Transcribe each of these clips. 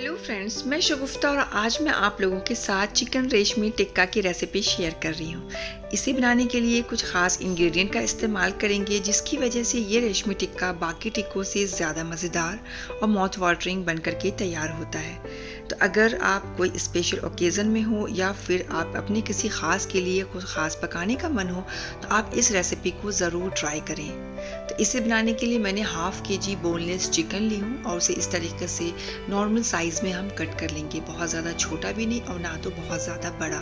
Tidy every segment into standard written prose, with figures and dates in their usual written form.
Hello friends, मैं शगुफ्ता और आज मैं आप लोगों के साथ चिकन रेशमी टिक्का की रेसिपी शेयर कर रही हूँ। इसे बनाने के लिए कुछ ख़ास इंग्रेडिएंट का इस्तेमाल करेंगे जिसकी वजह से ये रेशमी टिक्का बाकी टिक्कों से ज़्यादा मज़ेदार और माउथ वाटरिंग बन करके तैयार होता है। तो अगर आप कोई स्पेशल ओकेज़न में हो या फिर आप अपने किसी ख़ास के लिए कुछ ख़ास पकाने का मन हो तो आप इस रेसिपी को ज़रूर ट्राई करें। तो इसे बनाने के लिए मैंने हाफ़ kg बोनलेस चिकन ली हूँ और उसे इस तरीके से नॉर्मल साइज़ में हम कट कर लेंगे, बहुत ज़्यादा छोटा भी नहीं और ना तो बहुत ज़्यादा बड़ा।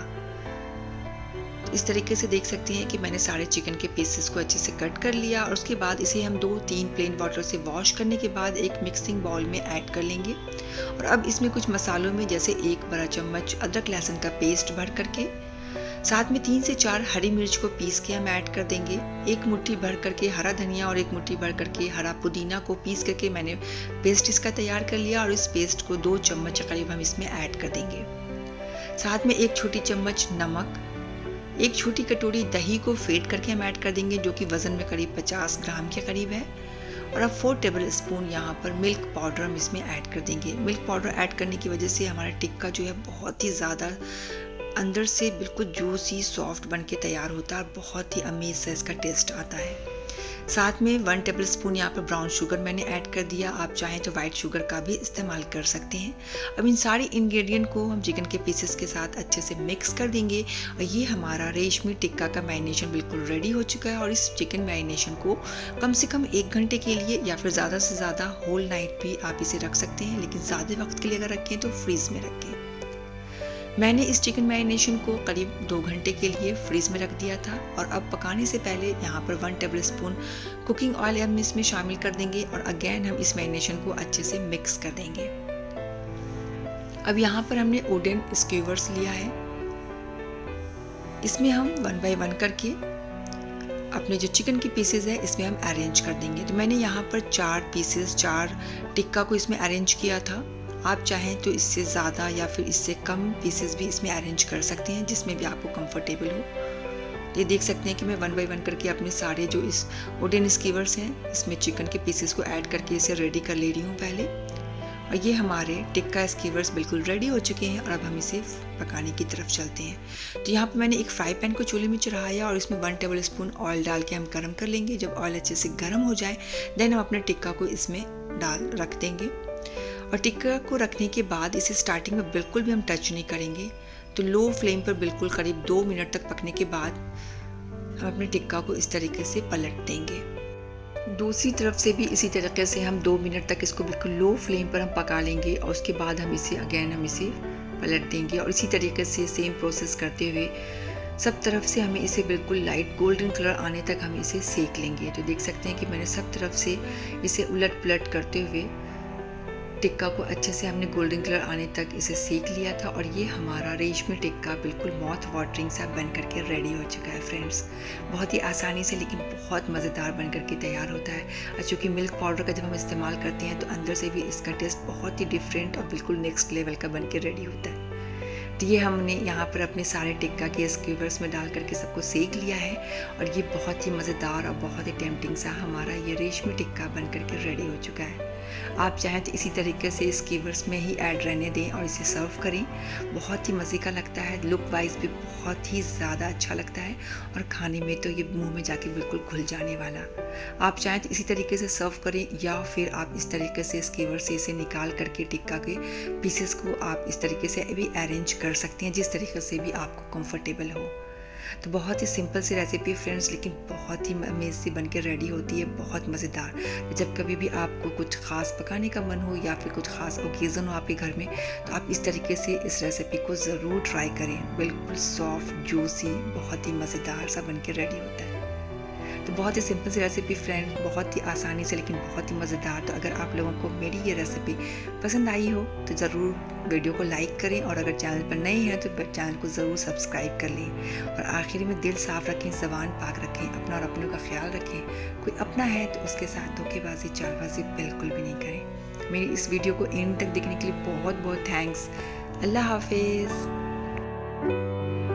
तो इस तरीके से देख सकते हैं कि मैंने सारे चिकन के पीसेस को अच्छे से कट कर लिया और उसके बाद इसे हम 2-3 प्लेन वाटर से वॉश करने के बाद एक मिक्सिंग बाउल में ऐड कर लेंगे। और अब इसमें कुछ मसालों में जैसे 1 बड़ा चम्मच अदरक लहसुन का पेस्ट भर करके, साथ में 3 से 4 हरी मिर्च को पीस के हम ऐड कर देंगे, 1 मुट्ठी भर करके हरा धनिया और 1 मुट्ठी भर करके हरा पुदीना को पीस करके मैंने पेस्ट इसका तैयार कर लिया और इस पेस्ट को 2 चम्मच करीब हम इसमें ऐड कर देंगे। साथ में 1 छोटी चम्मच नमक, 1 छोटी कटोरी दही को फेंट करके हम ऐड कर देंगे जो कि वज़न में करीब 50 ग्राम के करीब है। और अब 4 टेबल स्पून यहाँ पर मिल्क पाउडर हम इसमें ऐड कर देंगे। मिल्क पाउडर ऐड करने की वजह से हमारा टिक्का जो है बहुत ही ज़्यादा अंदर से बिल्कुल जूसी सॉफ्ट बन के तैयार होता है और बहुत ही अमेज सा इसका टेस्ट आता है। साथ में 1 टेबल स्पून यहाँ पर ब्राउन शुगर मैंने ऐड कर दिया, आप चाहें तो वाइट शुगर का भी इस्तेमाल कर सकते हैं। अब इन सारे इंग्रेडिएंट को हम चिकन के पीसेस के साथ अच्छे से मिक्स कर देंगे और ये हमारा रेशमी टिक्का का मैरिनेशन बिल्कुल रेडी हो चुका है। और इस चिकन मैरिनेशन को कम से कम 1 घंटे के लिए या फिर ज़्यादा से ज़्यादा होल नाइट भी आप इसे रख सकते हैं, लेकिन ज़्यादा वक्त के लिए अगर रखें तो फ्रीज में रखें। मैंने इस चिकन मैरिनेशन को करीब 2 घंटे के लिए फ्रीज में रख दिया था। और अब पकाने से पहले यहाँ पर 1 टेबल स्पून कुकिंग ऑयल हम इसमें शामिल कर देंगे और अगेन हम इस मैरिनेशन को अच्छे से मिक्स कर देंगे। अब यहाँ पर हमने वुडन स्क्यूवर्स लिया है, इसमें हम 1 बाय 1 करके अपने जो चिकन के पीसेस है इसमें हम अरेंज कर देंगे। तो मैंने यहाँ पर 4 पीसेस 4 टिक्का को इसमें अरेंज किया था। आप चाहें तो इससे ज़्यादा या फिर इससे कम पीसेस भी इसमें अरेंज कर सकते हैं, जिसमें भी आपको कंफर्टेबल हो। ये देख सकते हैं कि मैं 1 बाय 1 करके अपने सारे जो इस वुडन स्कीवर्स हैं इसमें चिकन के पीसेस को ऐड करके इसे रेडी कर ले रही हूँ पहले। और ये हमारे टिक्का स्कीवर्स बिल्कुल रेडी हो चुके हैं और अब हम इसे पकाने की तरफ चलते हैं। तो यहाँ पर मैंने एक फ्राई पैन को चूल्हे में चढ़ाया और इसमें 1 टेबल स्पून ऑयल डाल के हम गर्म कर लेंगे। जब ऑयल अच्छे से गर्म हो जाए देन हम अपने टिक्का को इसमें डाल रख देंगे। और टिक्का को रखने के बाद इसे स्टार्टिंग में बिल्कुल भी हम टच नहीं करेंगे। तो लो फ्लेम पर बिल्कुल करीब 2 मिनट तक पकने के बाद हम अपने टिक्का को इस तरीके से पलट देंगे। दूसरी तरफ से भी इसी तरीके से हम 2 मिनट तक इसको बिल्कुल लो फ्लेम पर हम पका लेंगे और उसके बाद हम इसे पलट देंगे और इसी तरीके से सेम प्रोसेस करते हुए सब तरफ से हमें इसे बिल्कुल लाइट गोल्डन कलर आने तक हम इसे सेक लेंगे। तो देख सकते हैं कि मैंने सब तरफ से इसे उलट पलट करते हुए टिक्का को अच्छे से हमने गोल्डन कलर आने तक इसे सेक लिया था और ये हमारा रेशमी टिक्का बिल्कुल माउथ वाटरिंग सा बन करके रेडी हो चुका है फ्रेंड्स। बहुत ही आसानी से लेकिन बहुत मज़ेदार बन करके तैयार होता है। और चूँकि मिल्क पाउडर का जब हम इस्तेमाल करते हैं तो अंदर से भी इसका टेस्ट बहुत ही डिफरेंट और बिल्कुल नेक्स्ट लेवल का बन के रेडी होता है। तो ये हमने यहाँ पर अपने सारे टिक्का के स्क्यूवर्स में डाल करके सबको सेक लिया है और ये बहुत ही मज़ेदार और बहुत ही टेम्पटिंग सा हमारा ये रेशमी टिक्का बन करके रेडी हो चुका है। आप चाहें तो इसी तरीके से स्कीवर्स में ही ऐड रहने दें और इसे सर्व करें। बहुत ही मज़े का लगता है, लुक वाइज भी बहुत ही ज़्यादा अच्छा लगता है और खाने में तो ये मुंह में जाके बिल्कुल घुल जाने वाला। आप चाहें तो इसी तरीके से सर्व करें या फिर आप इस तरीके से स्कीवर से इसे निकाल करके टिक्का के पीसेस को आप इस तरीके से भी अरेंज कर सकते हैं, जिस तरीके से भी आपको कंफर्टेबल हो। तो बहुत ही सिंपल सी रेसिपी फ्रेंड्स, लेकिन बहुत ही अमेज सी बन के रेडी होती है, बहुत मज़ेदार। तो जब कभी भी आपको कुछ ख़ास पकाने का मन हो या फिर कुछ ख़ास ओकेज़न हो आपके घर में तो आप इस तरीके से इस रेसिपी को ज़रूर ट्राई करें। बिल्कुल सॉफ्ट जूसी बहुत ही मज़ेदार सा बन के रेडी होता है। तो बहुत ही सिंपल सी रेसिपी फ्रेंड, बहुत ही आसानी से लेकिन बहुत ही मज़ेदार। तो अगर आप लोगों को मेरी ये रेसिपी पसंद आई हो तो ज़रूर वीडियो को लाइक करें और अगर चैनल पर नए हैं तो चैनल को ज़रूर सब्सक्राइब कर लें। और आखिर में दिल साफ़ रखें, ज़बान पाक रखें, अपना और अपनों का ख्याल रखें। कोई अपना है तो उसके साथ धोखेबाजी चालबाजी बिल्कुल भी नहीं करें। मेरी इस वीडियो को एंड तक देखने के लिए बहुत बहुत थैंक्स। अल्लाह हाफिज़।